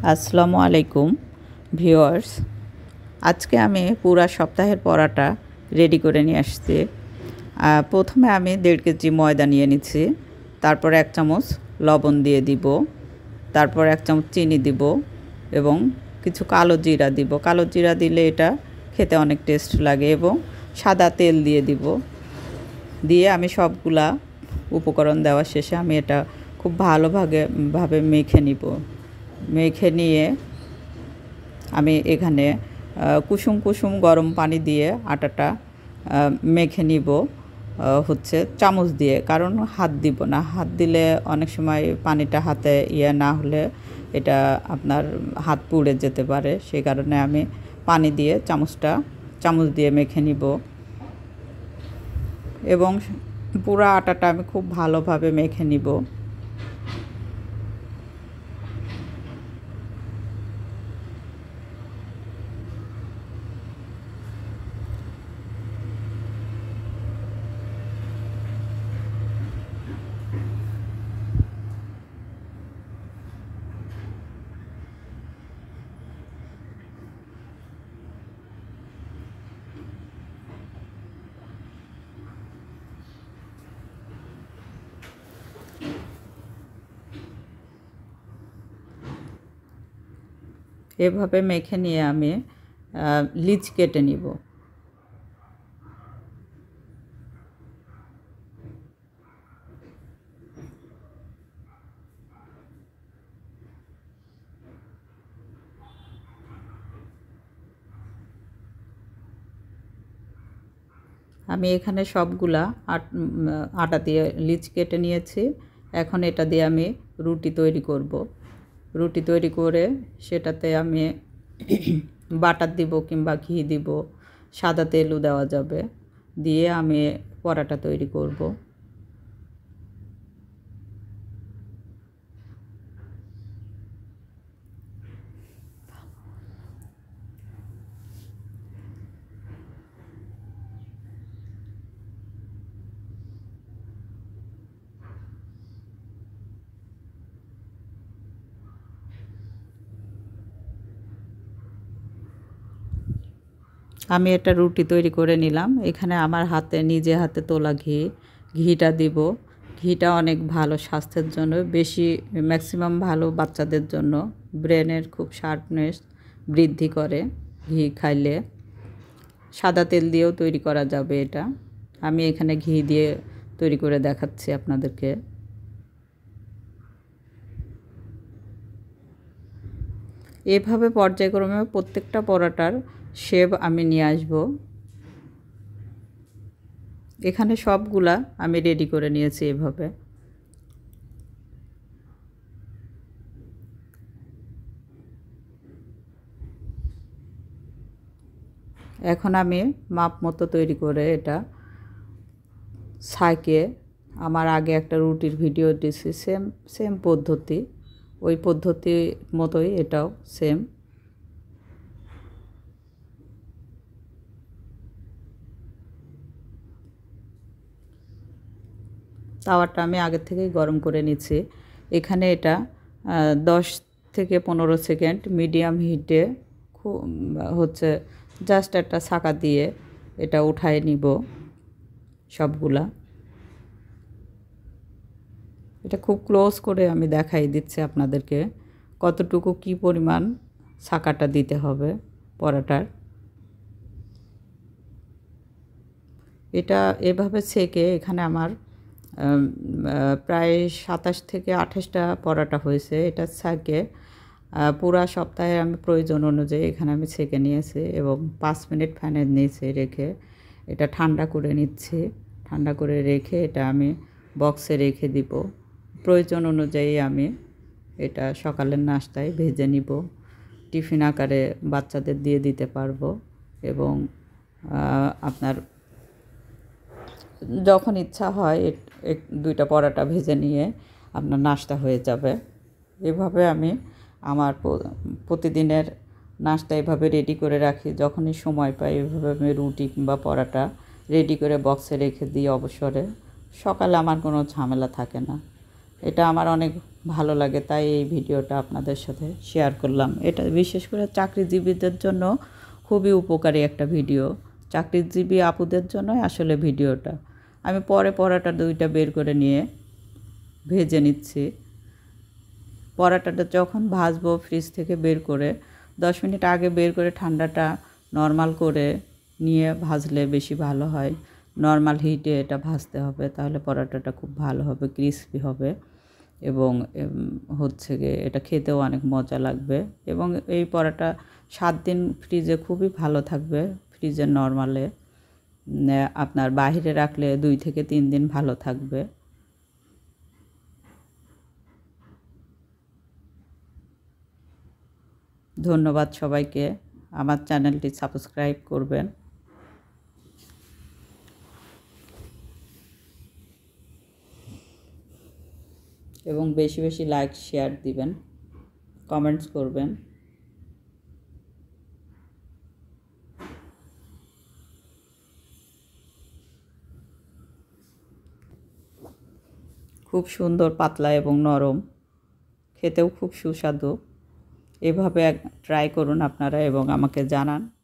আসসালামু আলাইকুম ভিউয়ার্স। আজকে আমি পুরা সপ্তাহের পরাটা রেডি করে নিয়ে আসছি। প্রথমে আমি 1.5 কেজি ময়দা নিয়ে নিচ্ছি, তারপর 1 চামচ লবণ দিয়ে দিব, তারপর 1 চামচ চিনি দিব এবং কিছু কালো জিরা দিব। কালো জিরা দিলে এটা খেতে অনেক টেস্ট লাগে এবং সাদা তেল দিয়ে দিব। দিয়ে আমি সবগুলা উপকরণ দেওয়া শেষে আমি এটা খুব ভালোভাবে মেখে নিব। মেখে নিয়ে আমি এখানে কুসুম কুসুম গরম পানি দিয়ে আটাটা মেখে নিব হচ্ছে চামচ দিয়ে, কারণ হাত দিব না। হাত দিলে অনেক সময় পানিটা হাতে না হলে এটা আপনার হাত পুড়ে যেতে পারে, সেই কারণে আমি পানি দিয়ে চামচ দিয়ে মেখে নিব এবং পুরো আটাটা আমি খুব ভালোভাবে মেখে নিব। এভাবে মেখে নিয়ে আমি লিচ কেটে নিব। আমি এখানে সবগুলা আটা দিয়ে লিচ কেটে নিয়েছি। এখন এটা দিয়ে আমি রুটি তৈরি করব। রুটি তৈরি করে সেটাতে আমি বাটার দিব কিংবা ঘি দিব, সাদা তেলও দেওয়া যাবে, দিয়ে আমি পরাটা তৈরি করব। আমি একটা রুটি তৈরি করে নিলাম। এখানে আমার নিজে হাতে তোলা ঘিটা দিব। ঘিটা অনেক ভালো স্বাস্থ্যের জন্য, ম্যাক্সিমাম ভালো বাচ্চাদের জন্য। ব্রেনের খুব শার্পনেস বৃদ্ধি করে ঘি খাইলে। সাদা তেল দিয়েও তৈরি করা যাবে এটা। আমি এখানে ঘি দিয়ে তৈরি করে দেখাচ্ছি আপনাদেরকে। এভাবে পর্যায়ক্রমে প্রত্যেকটা পরোটার শেপ আমি নিয়ে আসব। এখানে সবগুলা আমি রেডি করে নিয়েছি এভাবে। এখন আমি মাপ মতো তৈরি করে এটা ছাঁকে, আমার আগে একটা রুটির ভিডিও দিয়েছি, সেম পদ্ধতি, ওই পদ্ধতি মতোই এটাও সেম। তাওয়াটা আমি আগে থেকেই গরম করে নিচ্ছি। এখানে এটা 10 থেকে 15 সেকেন্ড মিডিয়াম হিটে হচ্ছে জাস্ট একটা ছাঁকা দিয়ে এটা উঠায় নিব সবগুলা। এটা খুব ক্লোজ করে আমি দেখাই দিচ্ছি আপনাদেরকে কতটুকু কি পরিমাণ ছাঁকাটা দিতে হবে পরোটার। এটা এভাবে ছেঁকে এখানে আমার প্রায় 27 থেকে 28টা পরোটা হয়েছে। এটা ছাঁকে পুরা সপ্তাহে আমি প্রয়োজন অনুযায়ী এখানে আমি ছেঁকে নিয়েছি এবং 5 মিনিট ফ্যানের নিচে রেখে এটা ঠান্ডা করে নিচ্ছি। ঠান্ডা করে রেখে এটা আমি বক্সে রেখে দিব। প্রয়োজন অনুযায়ী আমি এটা সকালের নাস্তায় ভেজে নিব, টিফিন আকারে বাচ্চাদের দিয়ে দিতে পারবো এবং আপনার যখন ইচ্ছা হয় 2টা পরোটা ভেজে নিয়ে আপনার নাস্তা হয়ে যাবে। এভাবে আমি আমার প্রতিদিনের নাস্তা এভাবে রেডি করে রাখি। যখনই সময় পাই এভাবে আমি রুটি কিংবা পরোটা রেডি করে বক্সে রেখে দিই অবসরে। সকালে আমার কোনো ঝামেলা থাকে না। এটা আমার অনেক ভালো লাগে, তাই এই ভিডিওটা আপনাদের সাথে শেয়ার করলাম। এটা বিশেষ করে চাকরিজীবীদের জন্য খুবই উপকারী একটা ভিডিও। চাকরিজীবী আপুদের জন্যই আসলে ভিডিওটা। আমি পরে পরাটা দুইটা বের করে নিয়ে ভেজে নিচ্ছি। পরাটাটা যখন ভাজবো ফ্রিজ থেকে বের করে 10 মিনিট আগে বের করে ঠান্ডাটা নর্মাল করে নিয়ে ভাজলে বেশি ভালো হয়। নর্মাল হিটে এটা ভাজতে হবে, তাহলে পরাটাটা খুব ভালো হবে, ক্রিসপি হবে এবং হচ্ছে গিয়ে এটা খেতেও অনেক মজা লাগবে। এবং এই পরাটা 7 দিন ফ্রিজে খুবই ভালো থাকবে। ফ্রিজে নর্মালে আপনার বাইরে রাখলে 2 থেকে 3 দিন ভালো থাকবে। ধন্যবাদ সবাইকে। আমার চ্যানেলটি সাবস্ক্রাইব করবেন। এবং বেশি বেশি লাইক শেয়ার দিবেন, কমেন্টস করবেন। খুব সুন্দর, পাতলা এবং নরম, খেতেও খুব সুস্বাদু। এভাবে ট্রাই করুন আপনারা এবং আমাকে জানান।